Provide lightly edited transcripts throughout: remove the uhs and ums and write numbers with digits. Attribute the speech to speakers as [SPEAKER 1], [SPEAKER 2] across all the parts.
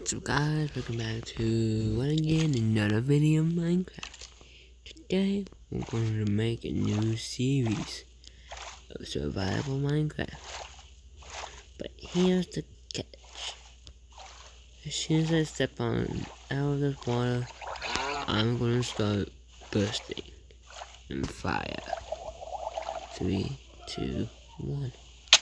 [SPEAKER 1] What's up guys, welcome back to another video of Minecraft. Today we're going to make a new series of survival Minecraft. But here's the catch. As soon as I step on out of this water, I'm going to start bursting in fire. 3, 2, 1.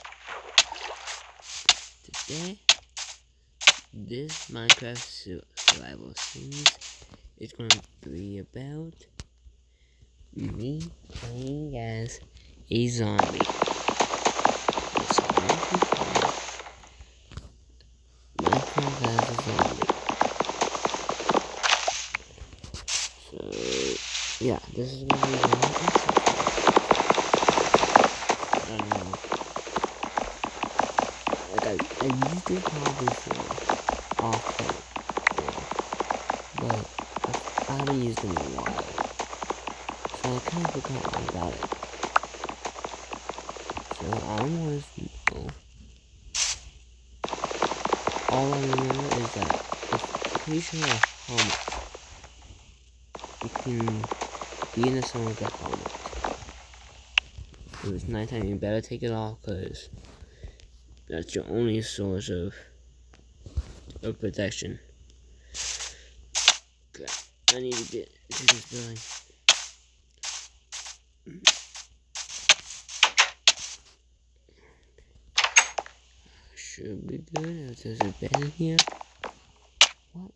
[SPEAKER 1] Today, this Minecraft survival series is going to be about me playing as a zombie. Minecraft as a zombie. So, yeah, this is going to be very interesting. I don't know. Like, I used to have before. Off-camera, but I haven't used them in a while, so I kind of forgot all about it. So I want to know. All I remember is that if you have a helmet, you can be in the sun with a helmet. If it's nighttime, you better take it off, because that's your only source of protection. Crap, I need to get to this building. Should be good if there's a bed in here. What?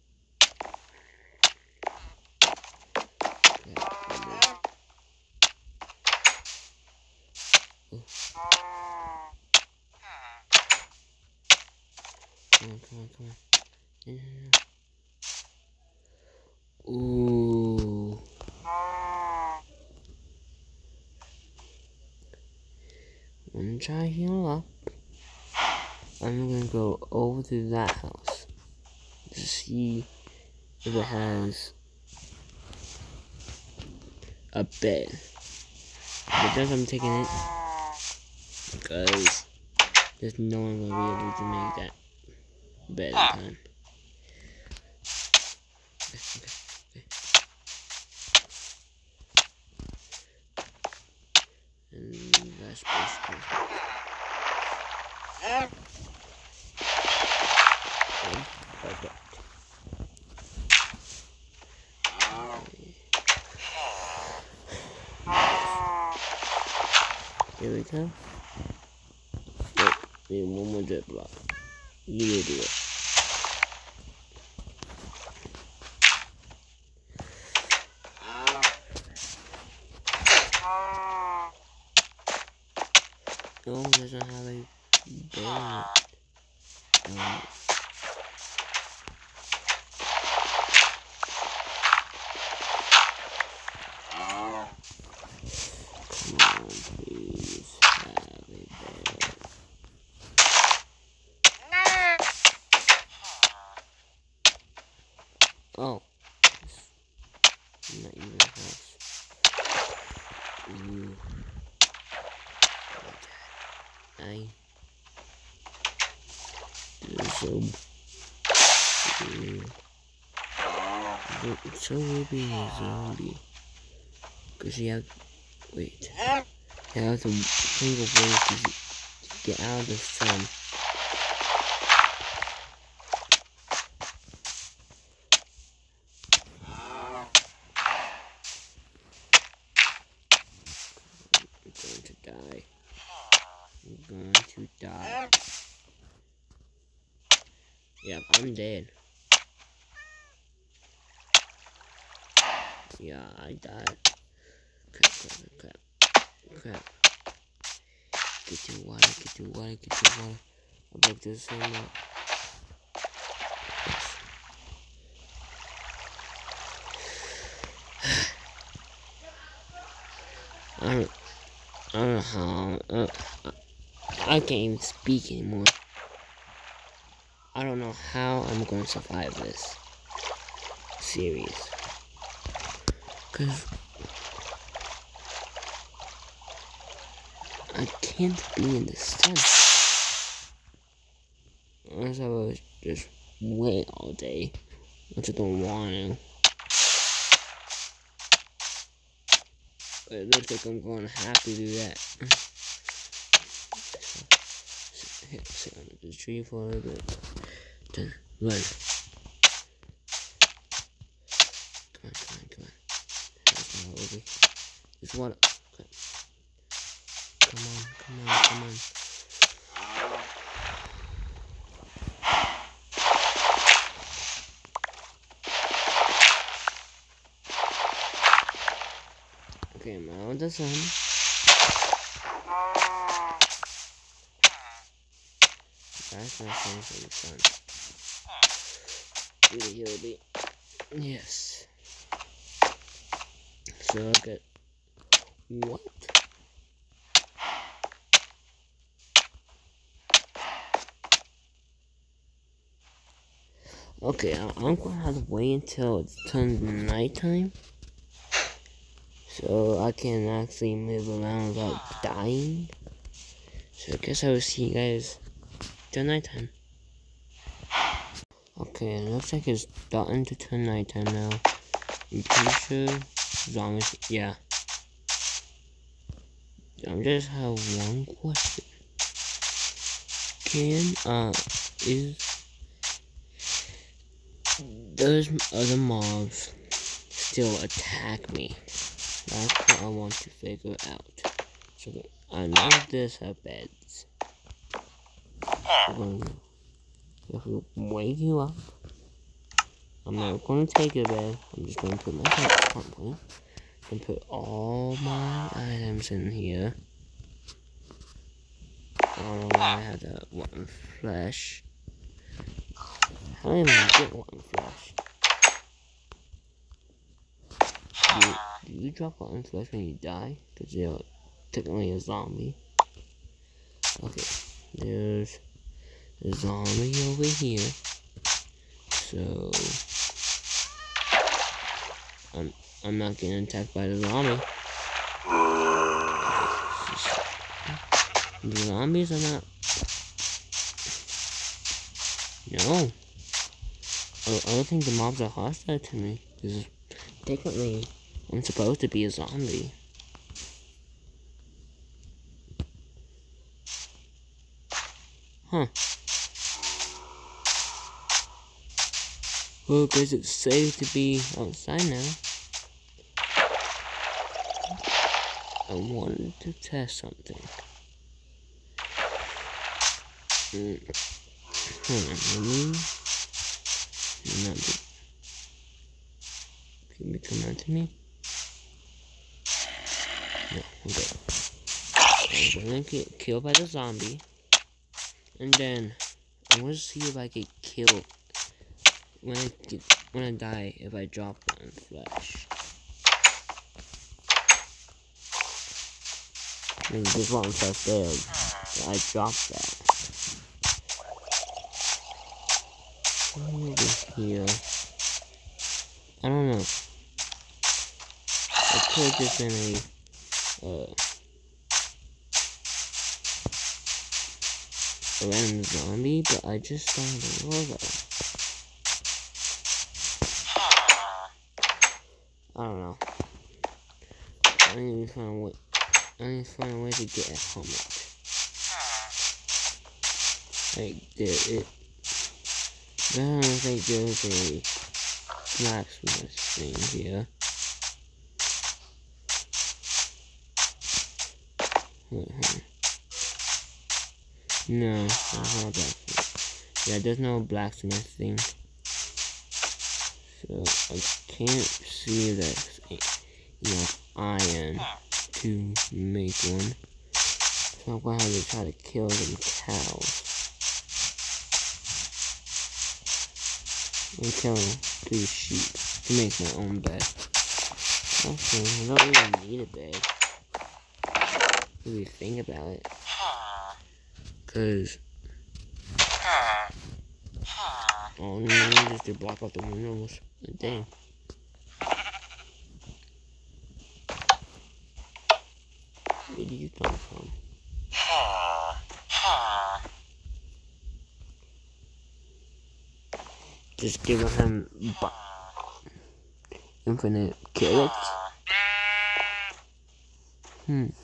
[SPEAKER 1] Come on. Yeah. Ooh. Once I heal up, I'm gonna go over to that house to see if it has a bed. If it does, I'm taking it, because there's no one gonna be able to make that bed in time. Okay. And that's basically perfect. Here we go. Wait, need one more drip block. You do it. No, it doesn't have a bed. Come on, please have a bed. Oh, not even a house. Ooh. I it's so weird being a zombie, because you have, wait, you have to think of ways to get out of the sun. I'm going to die. Yeah, I'm dead. Yeah, I died. Crap. Get your water. I broke this so much. I don't know how. I can't even speak anymore. I don't know how I'm going to survive this series. Because I can't be in the sun. Unless I was just wait all day. I just don't want to. But it looks like I'm going to have to do that. Sit under the tree for a little bit. Then run. Come on. There's more over here. There's water. Okay. Come on. Okay, I'm out of the sun. That's not sun for the sun. Really be. Yes. So look at what? Okay, I'm gonna have to wait until it turns nighttime, so I can actually move around without dying. So I guess I will see you guys till nighttime. Okay, it looks like it's starting to turn nighttime now. I'm pretty sure zombies, yeah. I just have one question. Does other mobs still attack me? That's what I want to figure out. So I know this have beds. So if we wake you up, I'm not going to take a bed. I'm just going to put my head on point and put all my items in here. I don't know why I have that one flesh. I don't even get one flesh. Do you drop one flesh when you die? Because you're technically a zombie. Okay, there's a zombie over here. So I'm not getting attacked by the zombie. The zombies are not. No. I don't think the mobs are hostile to me. Because technically, I'm supposed to be a zombie. Huh. Well, guess it's safe to be outside now. I wanted to test something. Hold on, can you come out to me? No, okay. I'm gonna get killed by the zombie. And then I'm gonna see if I get killed when I die if I drop one flesh. I mean, there's one flesh there, but I dropped that. Over here. I don't know. It could have just been a random zombie, but I just found a logo. I don't know. I need to find a way to get a helmet. Like, I don't think there's a blacksmith thing here. No, there's no blacksmith. Yeah, there's no blacksmith thing. So I can't see if there's enough iron to make one. So I'm gonna have to try to kill them cows. I'm killing 3 sheep to make my own bed. Okay, I don't really need a bed. If you think about it. Cause all you need is to block out the windows. Dang. Where do you come from? just giving him infinite carrots. And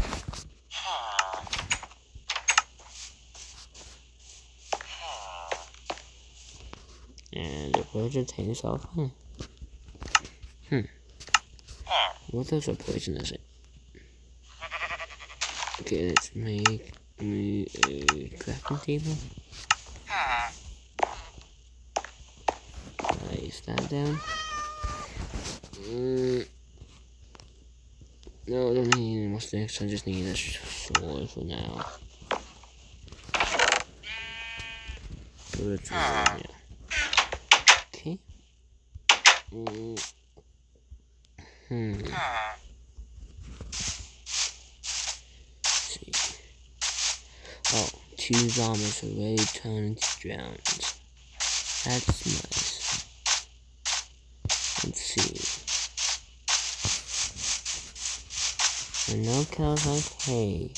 [SPEAKER 1] the villager takes off home. What else of poison is it? Okay, let's make me a crafting table. Place that down. No, I don't need any more sticks, I just need a sword for now. Put it right here. Okay. Let's see. Oh, 2 zombies already turned into drones. That's nice. Let's see. And no cows like hay.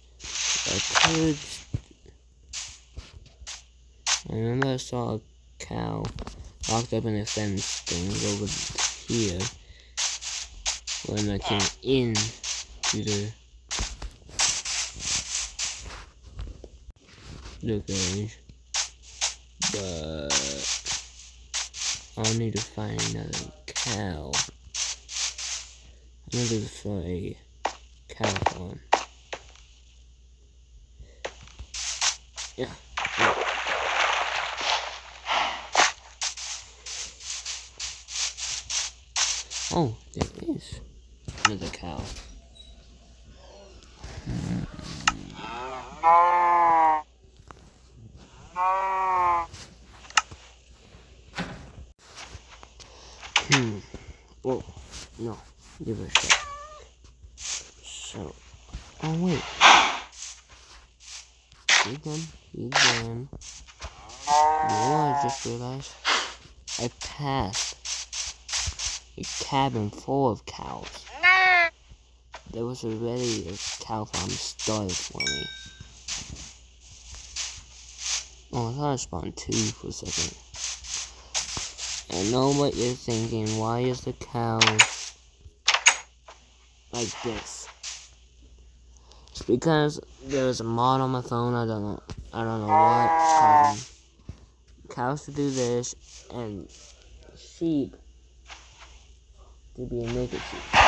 [SPEAKER 1] I remember I saw a cow locked up in a fence thing over here when I came in to the garage. But I'll need to find another cow. I'm gonna do this for a cow farm. Yeah. Oh, there is another cow. Oh, no, give it a shot. So, oh wait. You done? You know what I just realized? I passed a cabin full of cows. There was already a cow farm started for me. Oh, I thought I spawned 2 for a second. I know what you're thinking. Why is the cows like this? It's because there's a mod on my phone. I don't know what's causing cows to do this and sheep to be naked sheep.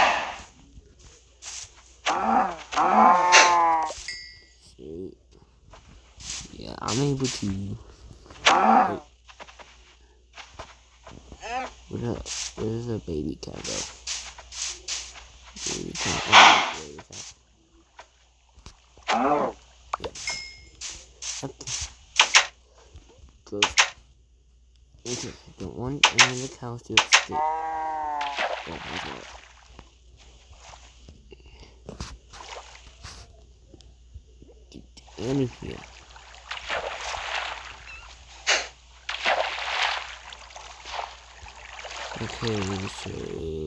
[SPEAKER 1] See, yeah, I'm able to. Where's the baby cow go? Baby cow. Oh. Yeah. Good. Okay. Don't want any of the cows to escape. Get out of here. Okay, so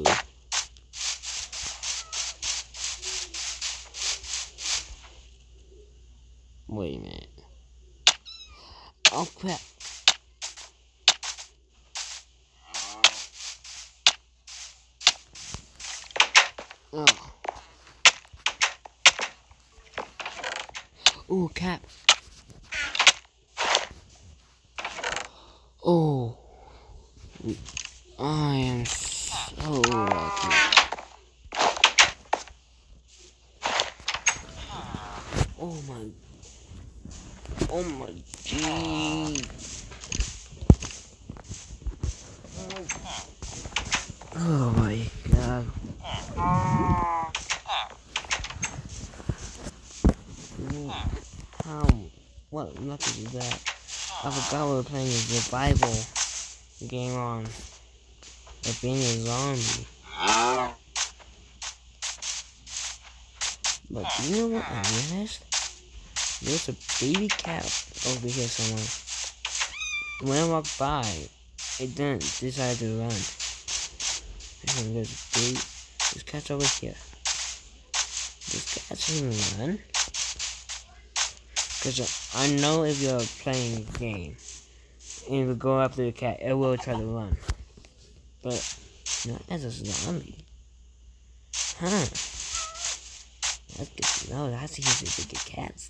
[SPEAKER 1] wait a minute. Oh crap. Oh. Oh, cap. Oh. I am so lucky. Oh my gee. Oh my god. What luck is that? I forgot we were playing a survival game on of being a zombie. But do you know what I realized? There's a baby cat over here somewhere. When I walked by, it then decided to run. And this cat's over here. This cat doesn't run. Because I know if you're playing a game, and you go after the cat, it will try to run. But not as a zombie. Huh. That's good to know. That's easy to get cats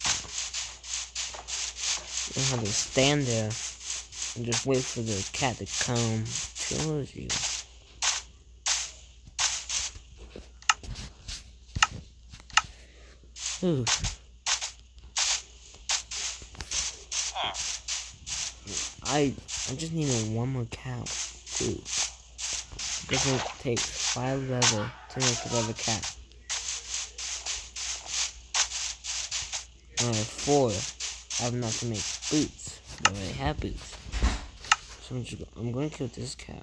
[SPEAKER 1] now. You don't have to stand there and just wait for the cat to come towards you. Ooh. I just need one more cow, too. Because it takes 5 leather to make another cat. And I have 4. I have enough to make boots. I already have boots. So I'm going to kill this cow.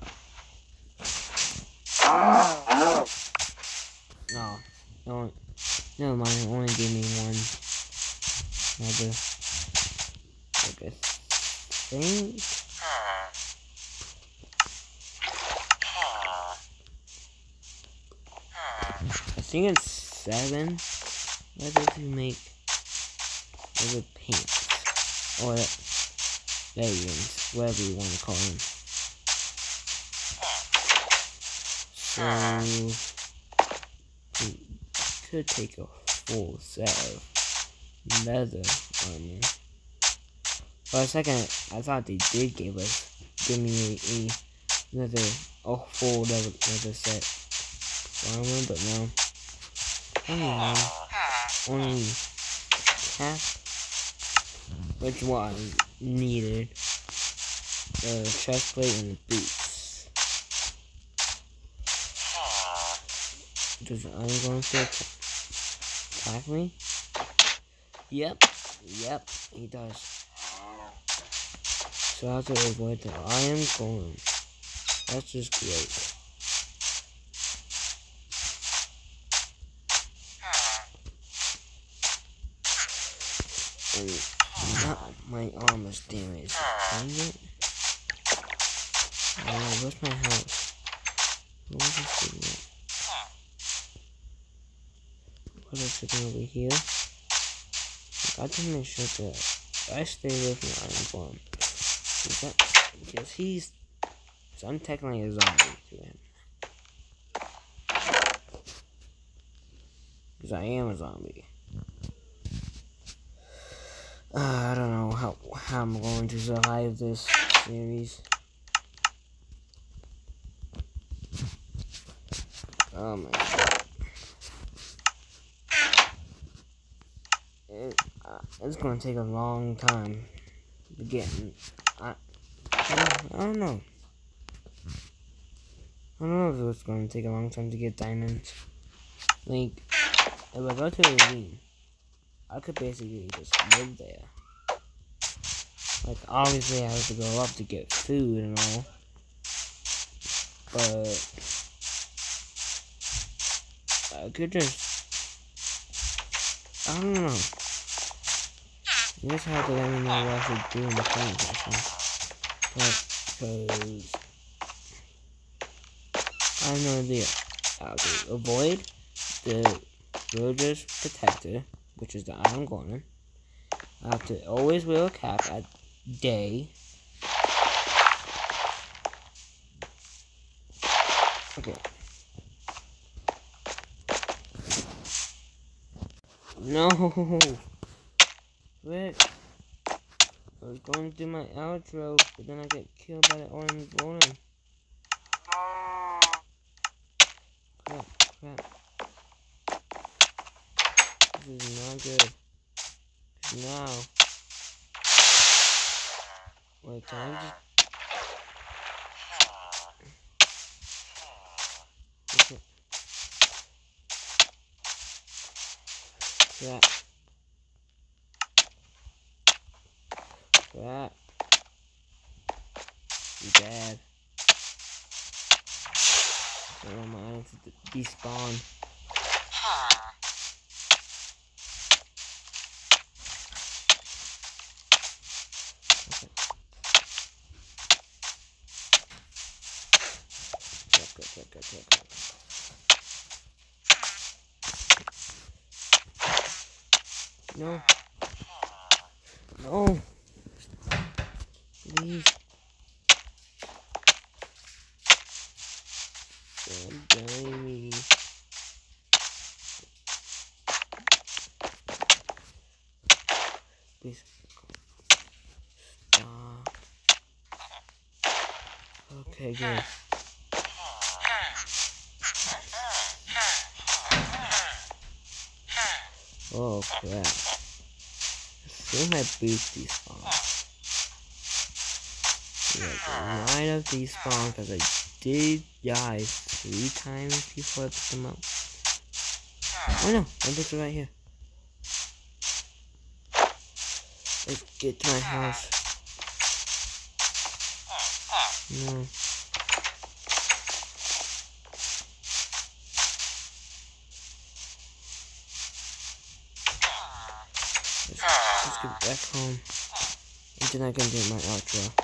[SPEAKER 1] No, never mind. It only gave me 1 leather. Okay. I think it's 7 leather to make leather pants or leggings, whatever you want to call them. So we could take a full set of leather armor. For a second, I thought they did give me a full leather set armor, but no. Only half, which one needed the chest plate and the boots. Does the iron going to attack me? Yep, he does. So I have to avoid the iron golem. That's just great. And not my armor's damaged. Dang it. Where's my house? What is sitting over here? I got to make sure that I stay away from the iron golem. Because I'm technically a zombie to him. Because I am a zombie. I don't know how I'm going to survive this series. Oh my god. It's going to take a long time to get in. I don't know. I don't know if it's going to take a long time to get diamonds. Like, if I go to a ravine, I could basically just live there. Like, obviously I have to go up to get food and all. But I could just, I don't know. You just have to let me know what I should do in the comment section. Because I have no idea. I have to avoid the villager's protector, which is the iron golem. I have to always wear a cap at day. Okay. No! Rick! I was going to do my outro, but then I get killed by the orange golem. Crap. This is not good. Now. Wait, can I just... Okay. Crap. You bad. I don't want my items to despawn. Okay. No. Please. Please. Stop. Okay, good. Oh crap. As soon as I boost these spawns. Like, line up these spawns because I did die 3 times before I picked them up. Oh no, I picked it right here. Let's get to my house. No. Let's get back home. And then I can do my outro.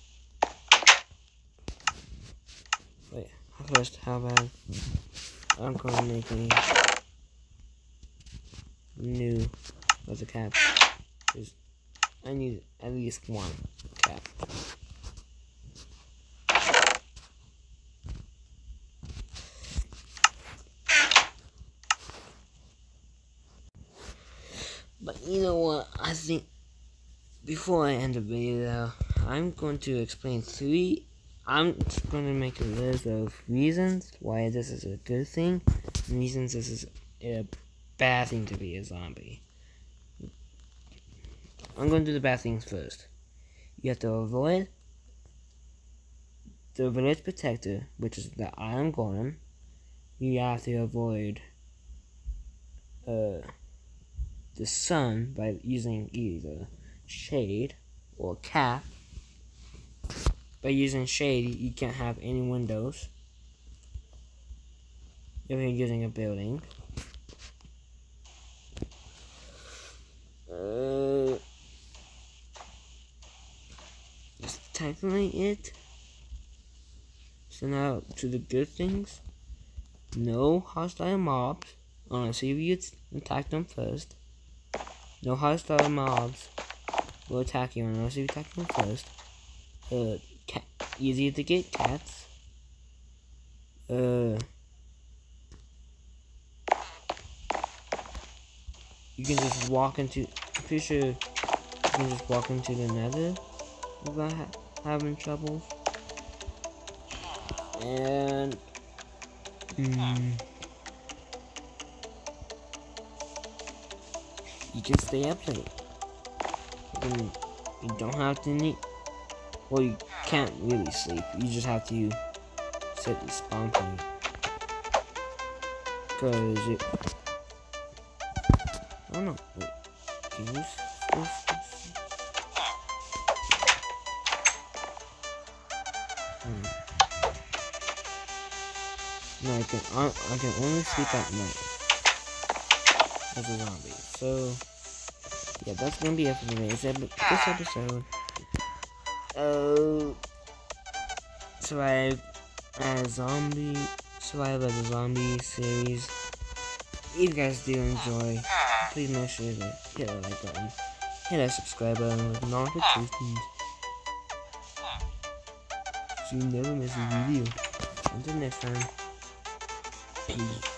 [SPEAKER 1] Wait, first, how about I'm going to make a new with a cap. I need at least 1 cap. But you know what, I think before I end the video, I'm going to explain 3. I'm going to make a list of reasons why this is a good thing, and reasons this is a bad thing to be a zombie. I'm going to do the bad things first. You have to avoid the village protector, which is the iron golem. You have to avoid the sun by using either shade or cap. By using shade, you can't have any windows if you're using a building. That's technically it. So now to the good things. No hostile mobs unless you attack them first. No hostile mobs will attack you unless you attack them first. Easy to get cats. You can just walk into. I'm pretty sure you can just walk into the nether without having trouble. And you can stay up late. You don't have to need. Well, you can't really sleep. You just have to set the spawn point. Cause it. I don't know. Wait, can you? No, I can only sleep at night as a zombie. So yeah, that's gonna be it for today's episode. Survive as a zombie series. If you guys do enjoy, please make sure to hit the like button, hit that subscribe button with notifications so you never miss a video. Until next time, peace.